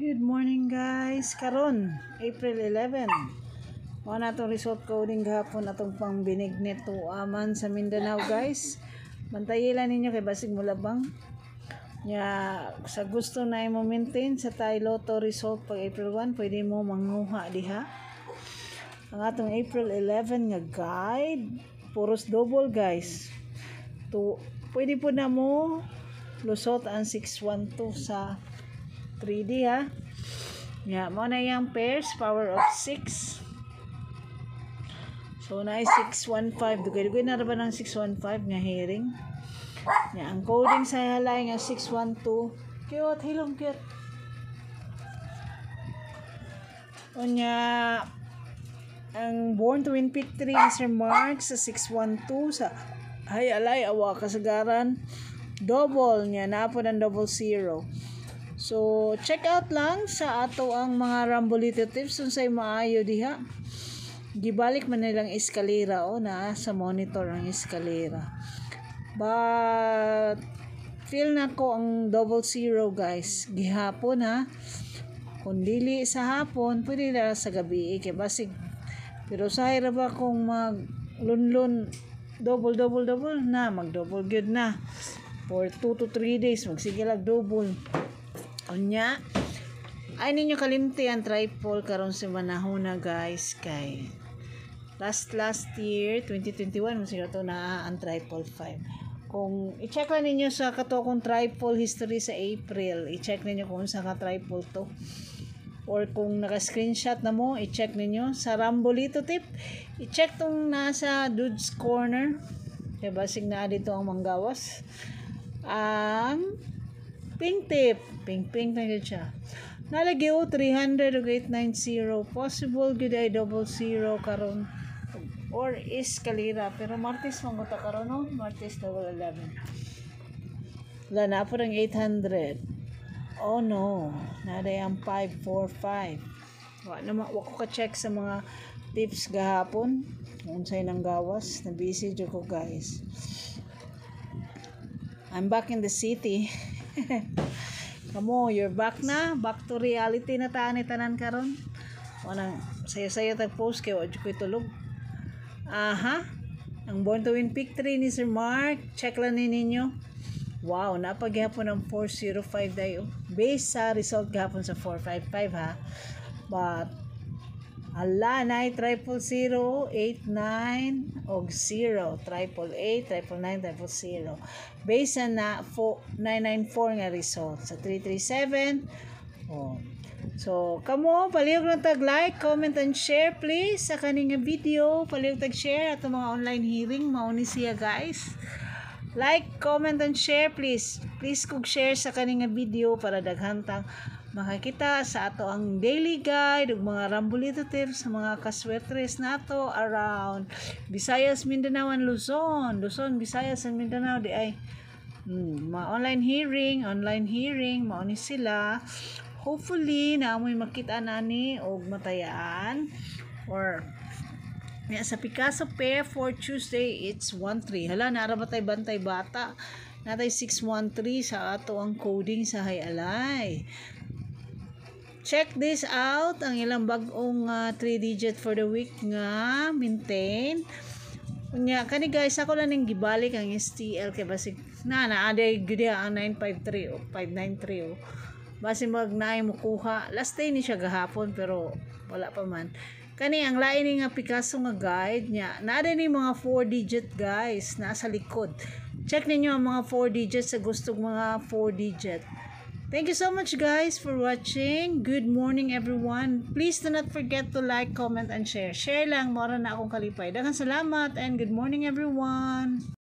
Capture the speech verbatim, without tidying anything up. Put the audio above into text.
Good morning guys. Karon April eleven. Mao na tong result coding gahapon atong pang binignet to aman sa Mindanao guys. Bantayilan ninyo kay basig mo labang. Nya sa gusto na mo maintain sa Thai Lotto result pag April one, pwede mo manguha diha. Ang atong April eleven nga guide, puros double guys. To pwede po na mo lusot ang six one two sa three D ha. Yeah, mo na yung pairs, power of six. So na ay six one five. Dugay-dugay na ba ng six one five nga hearing. Yeah, ang coding sa halay nga six one two. Cute, hilom cute. Onya ang born to win pick three Sir Mark sa six one two sa hay alay awa kasagaran. Double niya na po ng double zero. So, check out lang sa ato ang mga Rambolito tips unsay maayo diha. Gibalik man nilang eskalera o na sa monitor ang eskalera. But feel na ko ang double zero guys. Gihapon ha. Kung dili sa hapon, pwede na sa gabi kay basig. Pero sa hira ba kung mag lunlun double double double na mag double good na. For two to three days magsige lang double. Onya, ay ninyo kalimti ang triple karon sa manahon na guys kay last last year twenty twenty-one masira to na ang triple five. Kung i-check lang ninyo sa kato kong triple history sa April, i-check ninyo kung sa ka triple to. Or kung naka-screenshot na mo, i-check ninyo sa Rambolito tip. I-check tong nasa Dude's Corner. Kaya basig na dito ang manggawas. Ang pink tip. Pink pink na yun siya. Nalagi o three hundred o eight ninety. Possible good ay double zero karon. Or is kalira. Pero Martes manguta karon no? Martes double eleven. Wala na po ng eight hundred. Oh no. Naday ang five four five. Wala naman. Wala ko ka-check sa mga tips gahapon. Kung sa'yo nang gawas. Na-busy dyan ko guys. I'm back in the city. Kamo, you're back na. Back to reality na taan tanan karon. O nang sayo-sayo tag-post kay wa ko'y tulog. Aha. Ang born to win pick three ni Sir Mark. Check lang ni ninyo. Wow, napaghapon ng four oh five dayo. Based sa result gahapon sa four five five ha. But ala na triple zero, eight nine og zero, triple eight, triple nine, triple zero. Based na nine nine four nga result sa three three seven. Oh. So, kamo palihog lang tag like, comment and share please sa kaning video. Palihog tag share ato mga online hearing mao ni siya guys. Like, comment and share please. Please kog share sa kaning video para daghantang makakita sa ato ang daily guide ug mga Rambolito tips sa mga kaswertres nato around Visayas, Mindanao and Luzon. Luzon, Visayas and Mindanao di ay hmm, mga online hearing, online hearing mao ni sila. Hopefully na amoy makita nani og matayaan or ya, sa Picasso pair for Tuesday it's one three. Hala naara ba tay bantay bata? Natay six one three sa ato ang coding sa Hayalay. Check this out ang ilang bag-ong uh, three digit for the week nga maintain. Unya kani guys ako lang ning gibalik ang S T L kay basig na na aday gid ang nine five three o five nine three o basi magnaay mo kuha. Last day ni siya gahapon pero wala pa man. Kani ang lain ni nga Picasso nga guide nya. Naada ni mga four digit guys nasa likod. Check ninyo ang mga four digits sa gustong mga four digit. Thank you so much guys for watching. Good morning everyone. Please do not forget to like, comment and share. Share lang mora na akong kalipay. Daghang salamat and good morning everyone.